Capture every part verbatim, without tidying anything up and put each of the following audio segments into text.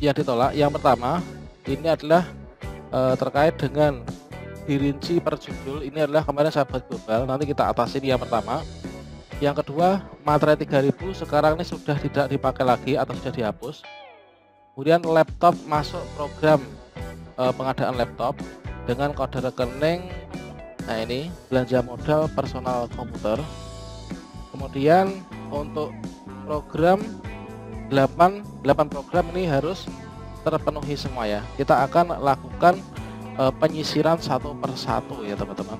Ya ditolak. Yang pertama, ini adalah e, terkait dengan dirinci per judul. Ini adalah kemarin saya buat global, nanti kita atasi ini yang pertama. Yang kedua, materai tiga ribu sekarang ini sudah tidak dipakai lagi atau sudah dihapus. Kemudian laptop masuk program e, pengadaan laptop dengan kode rekening. Nah ini belanja modal personal komputer. Kemudian untuk program delapan program ini harus terpenuhi semua ya. Kita akan lakukan e, penyisiran satu persatu ya teman-teman.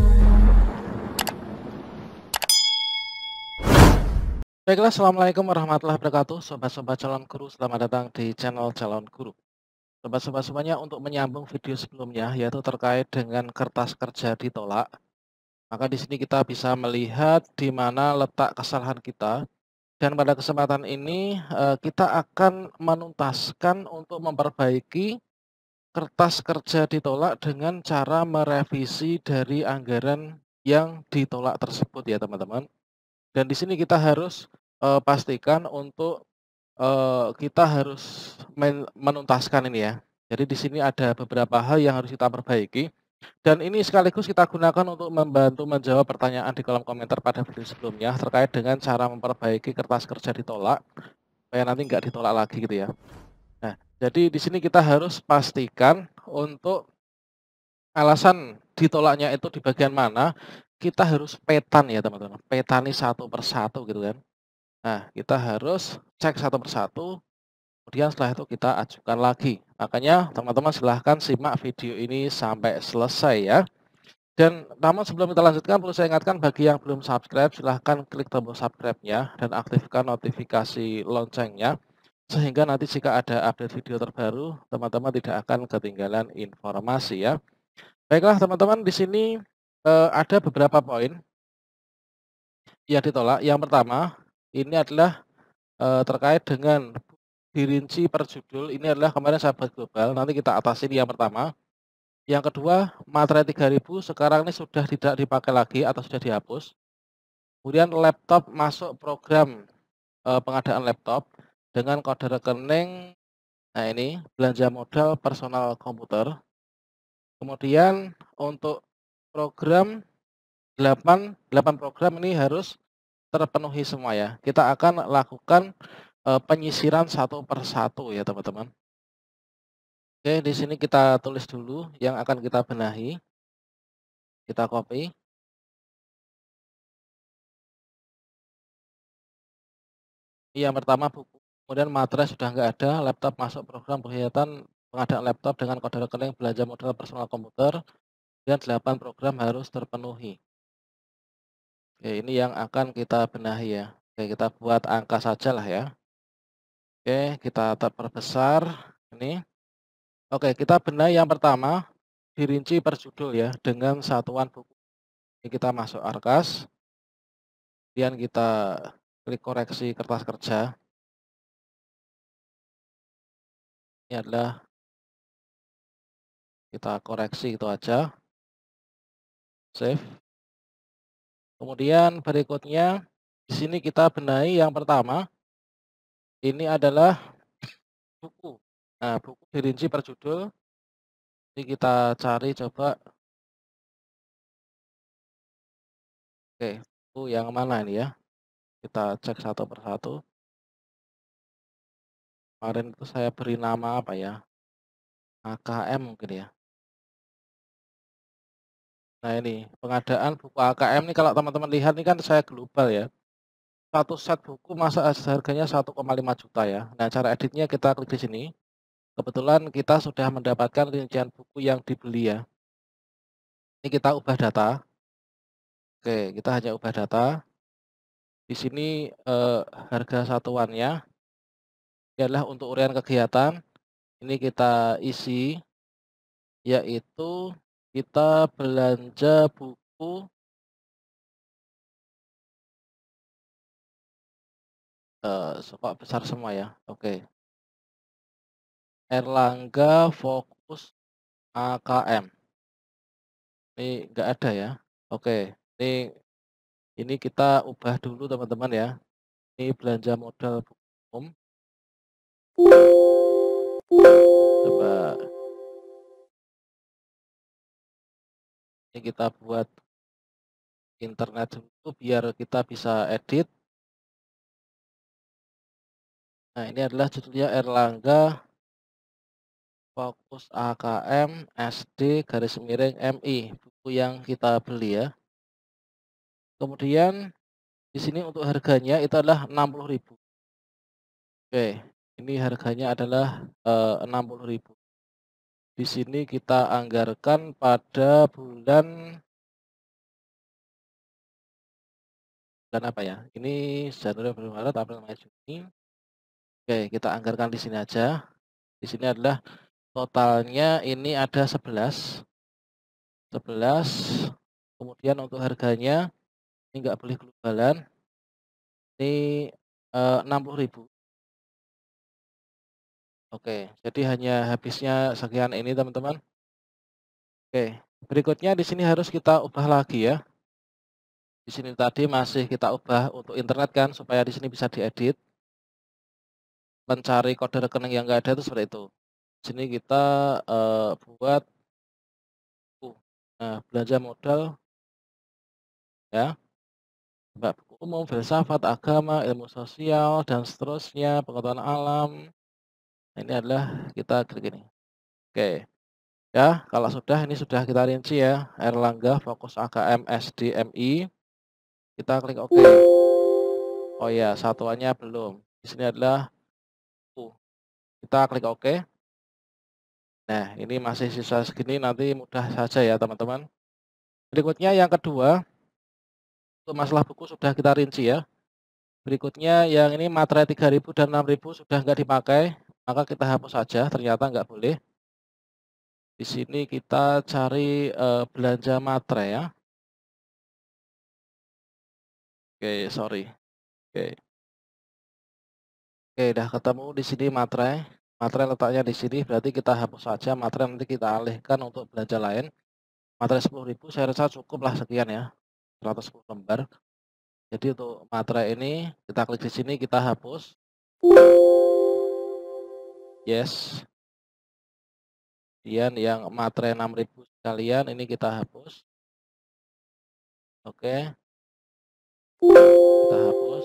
Baiklah, assalamualaikum warahmatullahi wabarakatuh, sobat-sobat calon guru, selamat datang di channel calon guru. Sobat-sobat semuanya, untuk menyambung video sebelumnya yaitu terkait dengan kertas kerja ditolak, maka di sini kita bisa melihat di mana letak kesalahan kita. Dan pada kesempatan ini eh, kita akan menuntaskan untuk memperbaiki kertas kerja ditolak dengan cara merevisi dari anggaran yang ditolak tersebut ya teman-teman. Dan di sini kita harus eh, pastikan untuk eh, kita harus men menuntaskan ini ya. Jadi di sini ada beberapa hal yang harus kita perbaiki. Dan ini sekaligus kita gunakan untuk membantu menjawab pertanyaan di kolom komentar pada video sebelumnya terkait dengan cara memperbaiki kertas kerja ditolak supaya nanti nggak ditolak lagi gitu ya. Nah, jadi di sini kita harus pastikan untuk alasan ditolaknya itu di bagian mana, kita harus petan ya teman-teman, petani satu persatu gitu kan. Nah, kita harus cek satu persatu, kemudian setelah itu kita ajukan lagi. Makanya teman-teman silahkan simak video ini sampai selesai ya. Dan namun sebelum kita lanjutkan, perlu saya ingatkan bagi yang belum subscribe, silahkan klik tombol subscribe-nya dan aktifkan notifikasi loncengnya. Sehingga nanti jika ada update video terbaru, teman-teman tidak akan ketinggalan informasi ya. Baiklah teman-teman, di sini eh, ada beberapa poin yang ditolak. Yang pertama, ini adalah eh, terkait dengan dirinci per judul. Ini adalah kemarin saya buat global, nanti kita atasi ini yang pertama. Yang kedua, materai tiga ribu sekarang ini sudah tidak dipakai lagi atau sudah dihapus. Kemudian laptop masuk program eh, pengadaan laptop dengan kode rekening. Nah ini belanja modal personal komputer. Kemudian untuk program delapan program ini harus terpenuhi semua ya. Kita akan lakukan e, penyisiran satu persatu ya teman-teman. Oke, di sini kita tulis dulu yang akan kita benahi. Kita copy. Yang pertama buku, kemudian materai sudah nggak ada, laptop masuk program kegiatan pengadaan laptop dengan kode rekening belanja modal personal komputer, dan delapan program harus terpenuhi. Oke, ini yang akan kita benahi ya. Oke, kita buat angka saja lah ya. Oke, kita perbesar ini. Oke, kita benahi yang pertama, dirinci per judul ya, dengan satuan buku. Ini kita masuk Arkas, kemudian kita klik koreksi kertas kerja. Ini adalah kita koreksi itu aja. Save. Kemudian berikutnya di sini kita benahi yang pertama. Ini adalah buku. Nah, buku dirinci per judul. Ini kita cari coba. Oke, itu yang mana ini ya? Kita cek satu persatu. Kemarin itu saya beri nama apa ya? A K M mungkin ya. Nah ini pengadaan buku A K M ini kalau teman-teman lihat ini kan saya global ya. Satu set buku masa harganya satu koma lima juta ya. Nah cara editnya kita klik di sini. Kebetulan kita sudah mendapatkan rincian buku yang dibeli ya. Ini kita ubah data. Oke, kita hanya ubah data. Di sini eh, harga satuannya ini adalah untuk urian kegiatan. Ini kita isi, yaitu kita belanja buku eh, kok besar semua ya. Oke. Erlangga Fokus A K M. Ini enggak ada ya. Oke, ini ini kita ubah dulu teman-teman ya. Ini belanja modal umum. Ini kita buat internet dulu biar kita bisa edit. Nah, ini adalah judulnya Erlangga Fokus A K M S D garis miring M I, buku yang kita beli ya. Kemudian di sini untuk harganya itu adalah enam puluh ribu. Oke, ini harganya adalah eh, enam puluh ribu. Di sini kita anggarkan pada bulan bulan apa ya? Ini Januari, Februari, Maret, April, Mei, Juni. Oke, kita anggarkan di sini aja. Di sini adalah totalnya ini ada sebelas. sebelas. Kemudian untuk harganya ini nggak boleh globalan. Ini eh, enam puluh ribu. Oke, jadi hanya habisnya sekian ini teman-teman. Oke, berikutnya di sini harus kita ubah lagi ya. Di sini tadi masih kita ubah untuk internet kan supaya di sini bisa diedit. Mencari kode rekening yang nggak ada itu seperti itu. Di sini kita uh, buat uh, nah, belanja modal ya, buku umum, filsafat, agama, ilmu sosial dan seterusnya, pengetahuan alam. Nah, ini adalah kita klik ini. Oke. Ya, kalau sudah ini sudah kita rinci ya. Erlangga Fokus A K M S D M I. Kita klik OK. Oh ya, satuannya belum. Di sini adalah U. Kita klik OK. Nah, ini masih sisa segini, nanti mudah saja ya teman-teman. Berikutnya yang kedua, untuk masalah buku sudah kita rinci ya. Berikutnya yang ini materai tiga ribu dan enam ribu sudah nggak dipakai, maka kita hapus saja, ternyata nggak boleh. Di sini kita cari uh, belanja materai ya. Oke, sorry. Oke. Oke, udah ketemu di sini materai. Materai letaknya di sini, berarti kita hapus saja. Materai nanti kita alihkan untuk belanja lain. Materai sepuluh ribu saya rasa cukup lah sekian ya. seratus sepuluh lembar. Jadi untuk materai ini kita klik di sini, kita hapus. Yes. Kemudian yang materai enam ribu sekalian ini kita hapus. Oke. Kita hapus.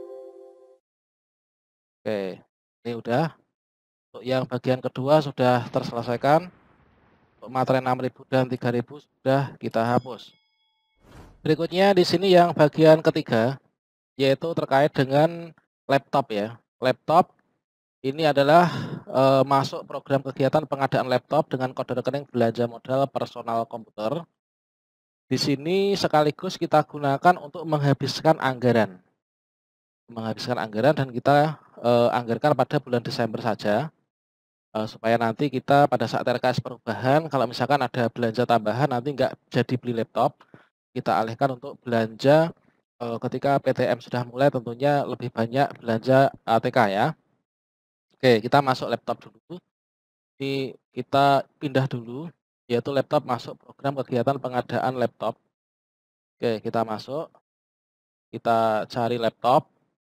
Oke. Ini udah. Untuk yang bagian kedua sudah terselesaikan. Untuk materai enam ribu dan tiga ribu sudah kita hapus. Berikutnya di sini yang bagian ketiga, yaitu terkait dengan laptop ya. Laptop ini adalah e, masuk program kegiatan pengadaan laptop dengan kode rekening belanja modal personal komputer. Di sini sekaligus kita gunakan untuk menghabiskan anggaran. Menghabiskan anggaran dan kita e, anggarkan pada bulan Desember saja. E, supaya nanti kita pada saat R K S perubahan, kalau misalkan ada belanja tambahan nanti nggak jadi beli laptop, kita alihkan untuk belanja e, ketika P T M sudah mulai tentunya lebih banyak belanja A T K ya. Oke, kita masuk laptop dulu. Ini kita pindah dulu, yaitu laptop masuk program kegiatan pengadaan laptop. Oke, kita masuk. Kita cari laptop.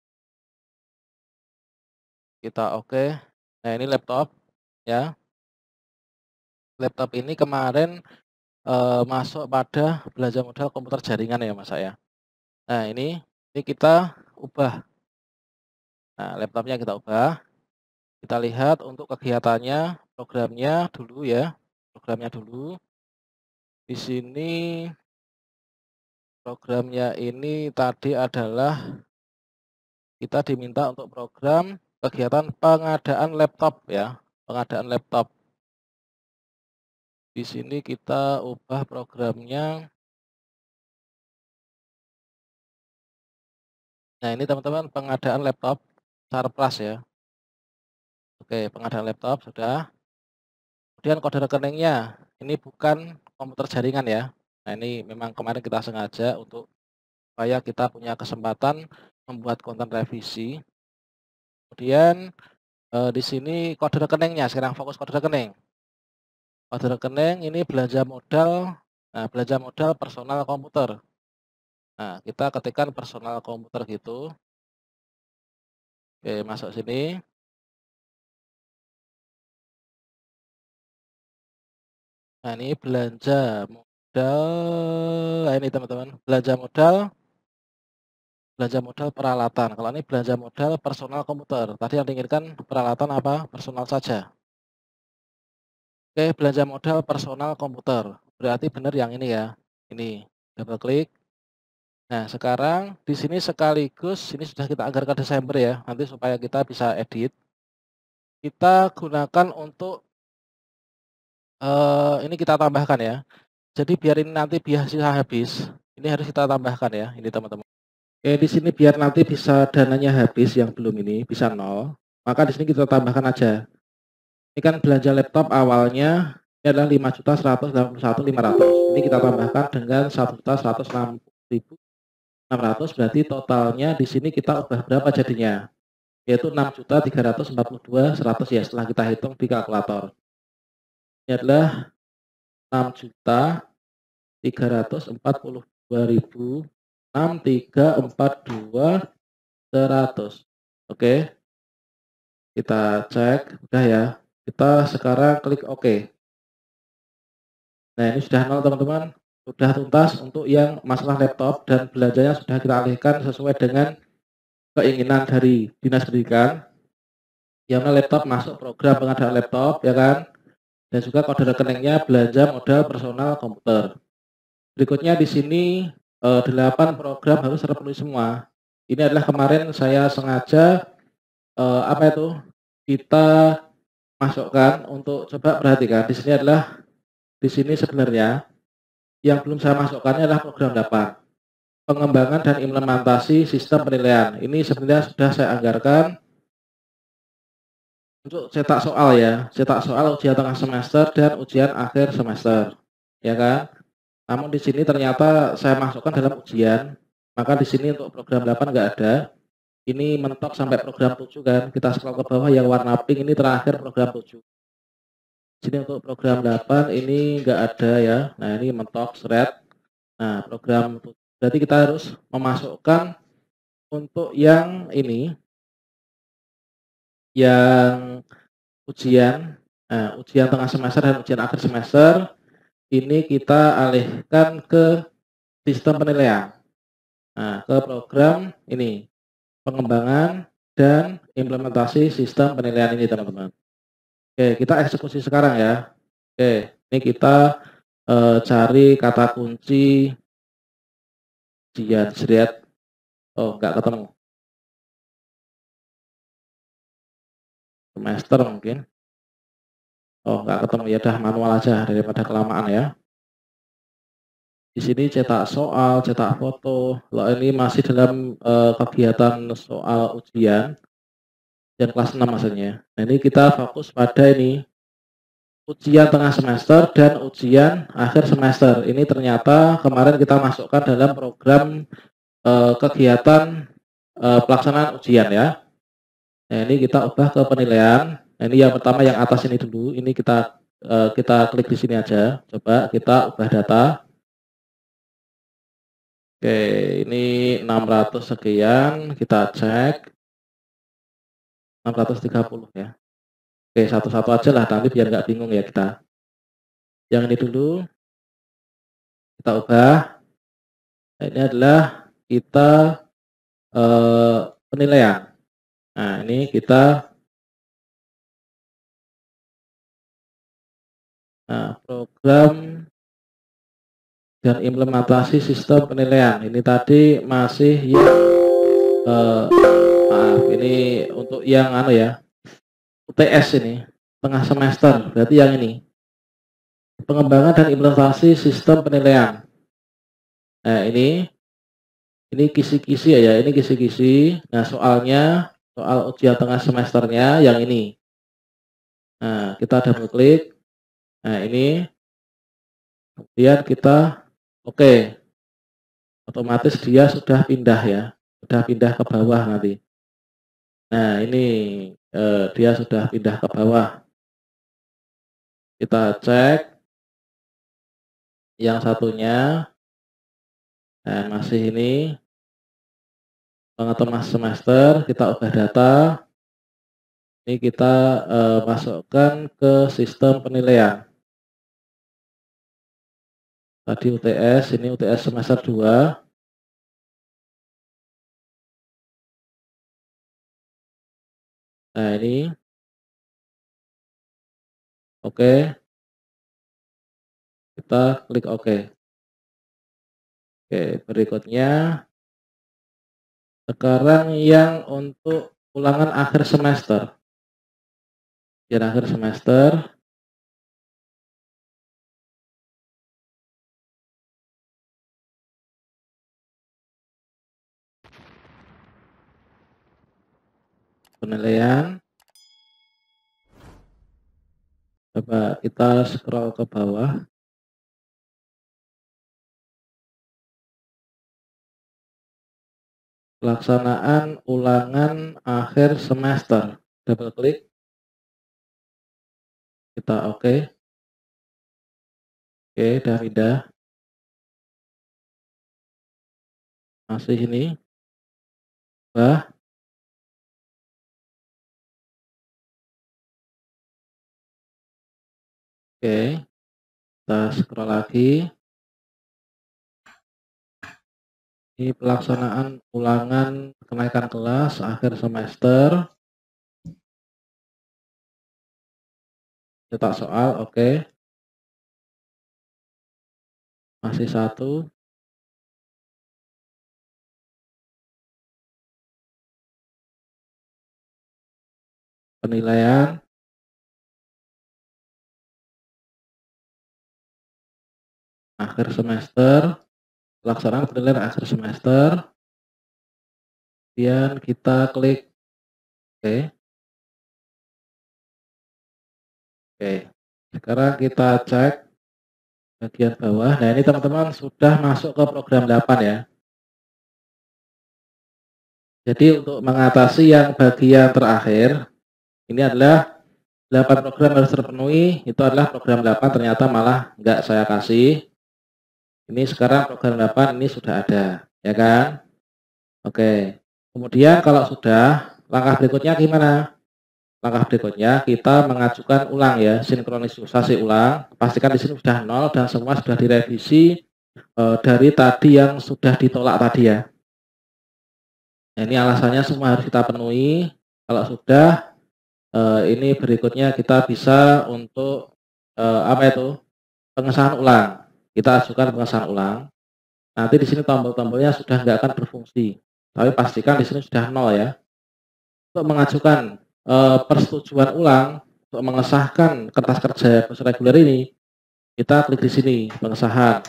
Kita oke. Nah, ini laptop ya. Laptop ini kemarin e, masuk pada belanja modal komputer jaringan ya Mas ya. Nah, ini ini kita ubah. Nah, laptopnya kita ubah. Kita lihat untuk kegiatannya, programnya dulu ya. Programnya dulu. Di sini programnya ini tadi adalah kita diminta untuk program kegiatan pengadaan laptop ya. Pengadaan laptop. Di sini kita ubah programnya. Nah, ini teman-teman pengadaan laptop Surplus ya. Oke, pengadaan laptop sudah. Kemudian kode rekeningnya, ini bukan komputer jaringan ya. Nah, ini memang kemarin kita sengaja untuk supaya kita punya kesempatan membuat konten revisi. Kemudian eh, di sini kode rekeningnya, sekarang fokus kode rekening. Kode rekening ini belanja modal, nah belanja modal personal komputer. Nah, kita ketikkan personal komputer gitu. Oke, masuk sini. Nah, ini belanja modal modal, nah ini teman-teman, belanja modal belanja modal peralatan. Kalau ini belanja modal personal komputer. Tadi yang diinginkan peralatan apa? Personal saja. Oke, belanja modal personal komputer. Berarti benar yang ini ya. Ini, double klik. Nah, sekarang di sini sekaligus ini sudah kita anggarkan Desember ya. Nanti supaya kita bisa edit. Kita gunakan untuk eh, ini kita tambahkan ya. Jadi biar ini nanti biasa habis, ini harus kita tambahkan ya, ini teman-teman. Oke, di sini biar nanti bisa dananya habis yang belum ini bisa nol, maka di sini kita tambahkan aja. Ini kan belanja laptop awalnya ini adalah lima juta seratus delapan puluh satu ribu lima ratus. Ini kita tambahkan dengan satu juta seratus enam puluh ribu enam ratus, berarti totalnya di sini kita ubah berapa jadinya? Yaitu enam juta tiga ratus empat puluh dua ribu seratus ya, setelah kita hitung di kalkulator. Ini adalah enam juta tiga ratus empat puluh dua ribu enam tiga empat dua seratus. Oke, kita cek udah ya, kita sekarang klik OK. Nah, ini sudah nol teman-teman, sudah tuntas untuk yang masalah laptop dan belanjanya sudah kita alihkan sesuai dengan keinginan dari Dinas Pendidikan. Yang mana laptop masuk program pengadaan laptop ya kan, dan juga kode rekeningnya belanja modal personal komputer. Berikutnya di sini eh, delapan program harus terpenuhi semua. Ini adalah kemarin saya sengaja eh, apa itu kita masukkan untuk coba perhatikan. Di sini adalah di sini sebenarnya yang belum saya masukkannya adalah program delapan. Pengembangan dan implementasi sistem penilaian. Ini sebenarnya sudah saya anggarkan untuk cetak soal ya, cetak soal ujian tengah semester dan ujian akhir semester. Ya kan? Namun di sini ternyata saya masukkan dalam ujian, maka di sini untuk program delapan nggak ada. Ini mentok sampai program tujuh kan. Kita scroll ke bawah yang warna pink ini terakhir program tujuh. Sini untuk program delapan ini nggak ada ya. Nah, ini mentok seret. Nah, program tujuh. Berarti kita harus memasukkan untuk yang ini yang ujian nah, ujian tengah semester dan ujian akhir semester ini kita alihkan ke sistem penilaian. Nah, ke program ini pengembangan dan implementasi sistem penilaian ini teman-teman. Oke, kita eksekusi sekarang ya. Oke, ini kita e, cari kata kunci ujian seriat. Oh, nggak ketemu. Semester mungkin. Oh, nggak ketemu ya, dah manual aja daripada kelamaan ya. Di sini cetak soal, cetak foto. Loh, ini masih dalam e, kegiatan soal ujian. Yang kelas enam maksudnya. Nah, ini kita fokus pada ini ujian tengah semester dan ujian akhir semester. Ini ternyata kemarin kita masukkan dalam program e, kegiatan e, pelaksanaan ujian ya. Nah, ini kita ubah ke penilaian. Nah, ini yang pertama yang atas ini dulu. Ini kita e, kita klik di sini aja. Coba kita ubah data. Oke, ini enam ratus sekian, kita cek. enam ratus tiga puluh ya. Oke, satu-satu aja lah nanti biar nggak bingung ya kita. Yang ini dulu kita ubah. Nah, ini adalah kita eh, penilaian. Nah, ini kita nah, program dan implementasi sistem penilaian. Ini tadi masih yang eh, maaf, ini untuk yang anu ya, U T S ini tengah semester. Berarti yang ini pengembangan dan implementasi sistem penilaian. Nah, ini ini kisi-kisi ya, ini kisi-kisi. Nah, soalnya soal ujian tengah semesternya yang ini. Nah, kita double klik. Nah, ini kemudian kita oke. Okay. Otomatis dia sudah pindah ya. Sudah pindah ke bawah nanti. Nah, ini eh, dia sudah pindah ke bawah. Kita cek yang satunya. Nah, masih ini tengah-tengah semester, kita ubah data. Ini kita eh, masukkan ke sistem penilaian. Tadi U T S, ini U T S semester dua. Nah, ini. Oke. Kita klik oke. Oke, berikutnya sekarang yang untuk ulangan akhir semester. Ujian akhir semester. Penilaian. Coba kita scroll ke bawah. Pelaksanaan ulangan akhir semester. Double klik. Kita oke. Oke, udah pindah. Masih ini. Bah. Oke. Kita scroll lagi. Ini pelaksanaan ulangan kenaikan kelas akhir semester. Cetak soal, oke. Masih satu. Penilaian. Akhir semester. Pelaksanaan penilaian akhir semester. Kemudian kita klik oke. Oke. Sekarang kita cek bagian bawah. Nah, ini teman-teman sudah masuk ke program delapan ya. Jadi untuk mengatasi yang bagian terakhir, ini adalah delapan program harus terpenuhi, itu adalah program delapan, ternyata malah nggak saya kasih. Ini sekarang program delapan ini sudah ada, ya kan? Oke. Kemudian kalau sudah, langkah berikutnya gimana? Langkah berikutnya kita mengajukan ulang ya, sinkronisasi ulang. Pastikan di sini sudah nol dan semua sudah direvisi e, dari tadi yang sudah ditolak tadi ya. Nah, ini alasannya semua harus kita penuhi. Kalau sudah, eh, ini berikutnya kita bisa untuk eh, apa itu pengesahan ulang. Kita ajukan pengesahan ulang. Nanti di sini tombol-tombolnya sudah nggak akan berfungsi. Tapi pastikan di sini sudah nol ya. Untuk mengajukan eh, persetujuan ulang untuk mengesahkan kertas kerja khusus reguler ini, kita klik di sini pengesahan.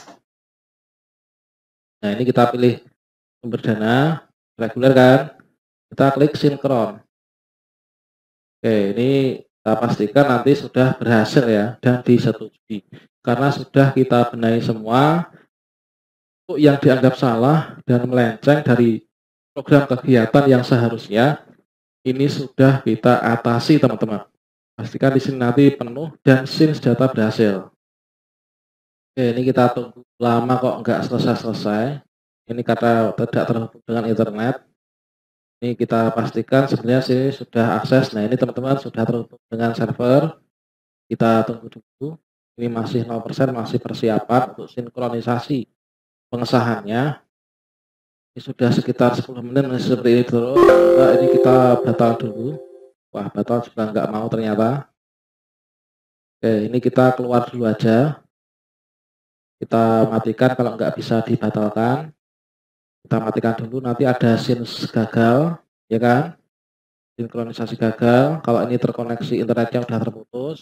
Nah, ini kita pilih sumber dana reguler kan. Kita klik sinkron. Oke, ini kita pastikan nanti sudah berhasil ya dan disetujui. Karena sudah kita benahi semua untuk yang dianggap salah dan melenceng dari program kegiatan yang seharusnya ini sudah kita atasi teman-teman. Pastikan di sini nanti penuh dan SINS data berhasil. Oke, ini kita tunggu lama kok nggak selesai-selesai. Ini karena tidak terhubung dengan internet. Ini kita pastikan sebenarnya sih sudah akses. Nah, ini teman-teman sudah terhubung dengan server. Kita tunggu dulu. Ini masih nol persen, masih persiapan untuk sinkronisasi pengesahannya. Ini sudah sekitar sepuluh menit masih seperti ini terus. Nah, ini kita batal dulu. Wah, batal juga nggak mau ternyata. Oke, ini kita keluar dulu aja. Kita matikan kalau nggak bisa dibatalkan. Kita matikan dulu, nanti ada SINS gagal, ya kan? Sinkronisasi gagal. Kalau ini terkoneksi internetnya udah terputus.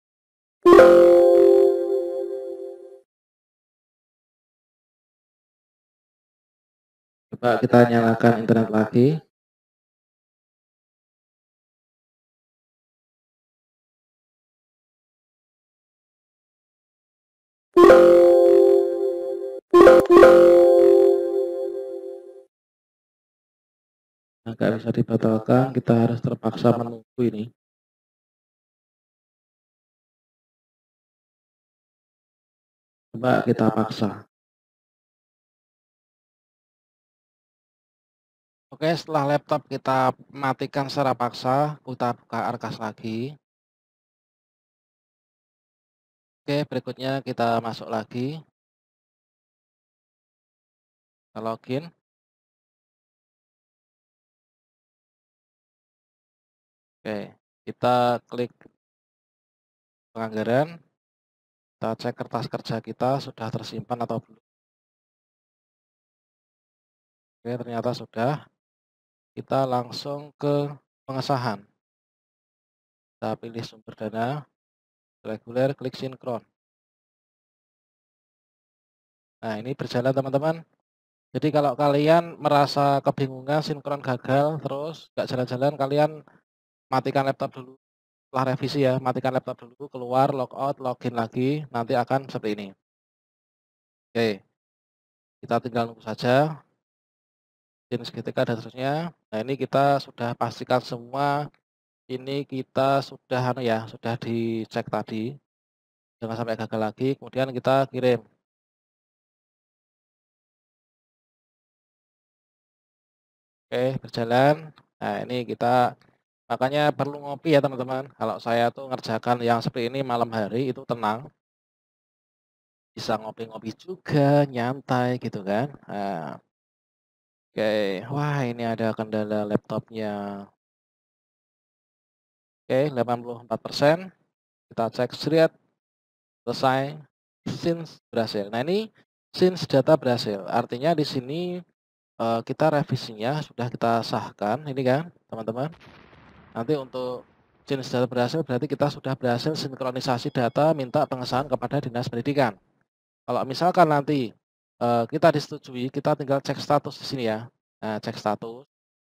Coba kita nyalakan internet lagi. Nah, nggak bisa dibatalkan, kita harus terpaksa menunggu ini. Coba kita paksa. Oke, setelah laptop kita matikan secara paksa, kita buka Arkas lagi. Oke, berikutnya kita masuk lagi. Kita login. Oke, kita klik penganggaran, kita cek kertas kerja kita sudah tersimpan atau belum. Oke, ternyata sudah. Kita langsung ke pengesahan. Kita pilih sumber dana, reguler, klik sinkron. Nah, ini berjalan teman-teman. Jadi kalau kalian merasa kebingungan, sinkron gagal, terus nggak jalan-jalan, kalian matikan laptop dulu. Setelah revisi ya, matikan laptop dulu, keluar, logout, login lagi, nanti akan seperti ini. Oke, kita tinggal nunggu saja, jenis G T K dan seterusnya. Nah, ini kita sudah pastikan semua, ini kita sudah anu ya, sudah dicek tadi, jangan sampai gagal lagi, kemudian kita kirim. Oke, berjalan. Nah, ini kita makanya perlu ngopi ya teman-teman. Kalau saya tuh ngerjakan yang seperti ini malam hari itu tenang, bisa ngopi-ngopi juga, nyantai gitu kan. Nah, oke, wah ini ada kendala laptopnya. Oke, delapan puluh empat persen. Kita cek seriat, selesai, since berhasil. Nah ini since data berhasil. Artinya di sini eh, kita revisinya sudah kita sahkan, ini kan teman-teman. Nanti untuk jenis data berhasil berarti kita sudah berhasil sinkronisasi data minta pengesahan kepada Dinas Pendidikan. Kalau misalkan nanti uh, kita disetujui, kita tinggal cek status di sini ya. Nah, cek status.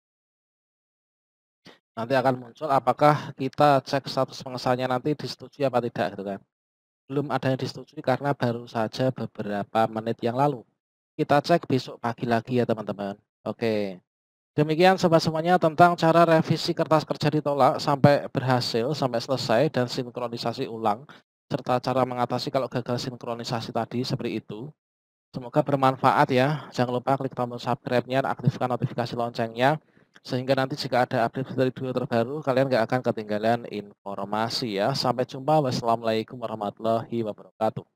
Nanti akan muncul apakah kita cek status pengesahannya nanti disetujui apa tidak gitu kan. Belum ada yang disetujui karena baru saja beberapa menit yang lalu. Kita cek besok pagi lagi ya teman-teman. Oke. Demikian sobat semuanya tentang cara revisi kertas kerja ditolak sampai berhasil, sampai selesai dan sinkronisasi ulang, serta cara mengatasi kalau gagal sinkronisasi tadi seperti itu. Semoga bermanfaat ya. Jangan lupa klik tombol subscribe-nya dan aktifkan notifikasi loncengnya, sehingga nanti jika ada update dari video terbaru, kalian nggak akan ketinggalan informasi ya. Sampai jumpa. Wassalamualaikum warahmatullahi wabarakatuh.